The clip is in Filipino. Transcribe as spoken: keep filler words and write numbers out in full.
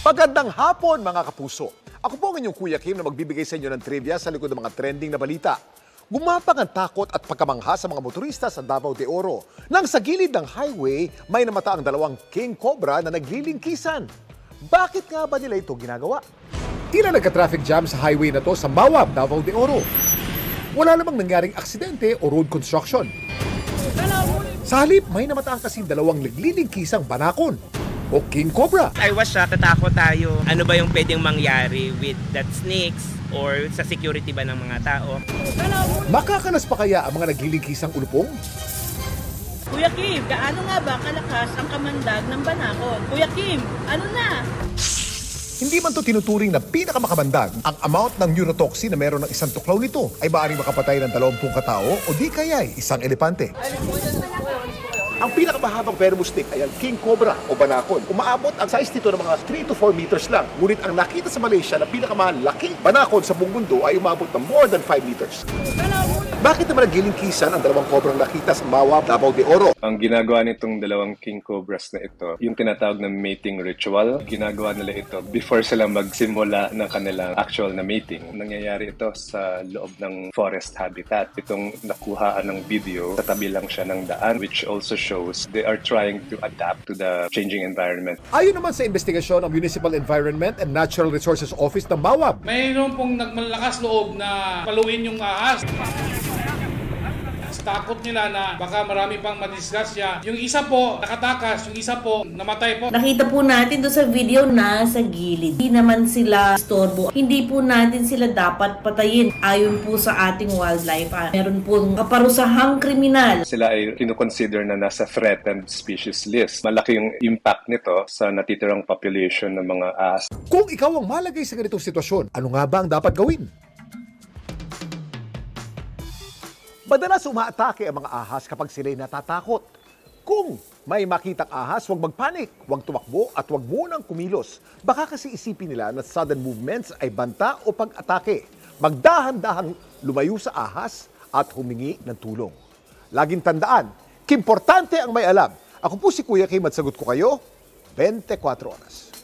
Magandang hapon mga kapuso. Ako po ang inyong Kuya Kim na magbibigay sa inyo ng trivia sa likod ng mga trending na balita. Gumapang ang takot at pagkamangha sa mga motorista sa Davao de Oro nang sa gilid ng highway may namata ang dalawang king cobra na naglilingkisan. Bakit nga ba nila ito ginagawa? Tila nagka-traffic jam sa highway na to sa Mawab, Davao de Oro. Wala namang nangyaring aksidente o road construction. Sa halip, may namataang kasing dalawang naglilingkisang banakon o king cobra. I was shocked, tatakot tayo. Ano ba yung pwedeng mangyari with that snakes or sa security ba ng mga tao? Makakalas pa kaya ang mga naglilingkisang ulupong? Kuya Kim, gaano nga ba kalakas ang kamandag ng banakon? Kuya Kim, ano na? Hindi man to tinuturing na pinakamakamandag, ang amount ng neurotoxin na meron ng isang tuklaw nito ay maaaring makapatay ng dalawampung katao o di kaya'y isang elepante. Ang pinakamahabang venomous snake ay ang king cobra o banakon. Umaabot ang size nito ng mga three to four meters lang. Ngunit ang nakita sa Malaysia na pinakamalaking banakon sa buong mundo ay umabot ng more than five meters. Bakit naman naglilingkisan ang dalawang cobrang nakita sa Mawab, Davao de Oro? Ang ginagawa nitong dalawang king cobras na ito, yung tinatawag na mating ritual, ginagawa nila ito before sila magsimula ng kanilang actual na mating. Nangyayari ito sa loob ng forest habitat. Itong nakuhaan ng video, tatabi lang siya ng daan, which also shows they are trying to adapt to the changing environment. Ayon naman sa investigasyon ng Municipal Environment and Natural Resources Office ng Mawab, mayroon pong nagmalakas loob na paluin yung ahas. Takot nila na baka marami pang madisgrasya. Yung isa po nakatakas, yung isa po namatay po. Nakita po natin doon sa video na sa gilid. Hindi naman sila storbo. Hindi po natin sila dapat patayin. Ayon po sa ating wildlife. Meron po kaparusahang kriminal. Sila ay kinukonsider na nasa threatened species list. Malaki yung impact nito sa natitirang population ng mga ahas. kung ikaw ang malagay sa ganitong sitwasyon, ano nga ba ang dapat gawin? Madalas umaatake ang mga ahas kapag sila'y natatakot. Kung may makitang ahas, huwag magpanik, huwag tumakbo at huwag munang kumilos. Baka kasi isipin nila na sudden movements ay banta o pag-atake. Magdahan-dahang lumayo sa ahas at humingi ng tulong. Laging tandaan, kimportante ang may alam. Ako po si Kuya Kim at sagot ko kayo, twenty-four oras.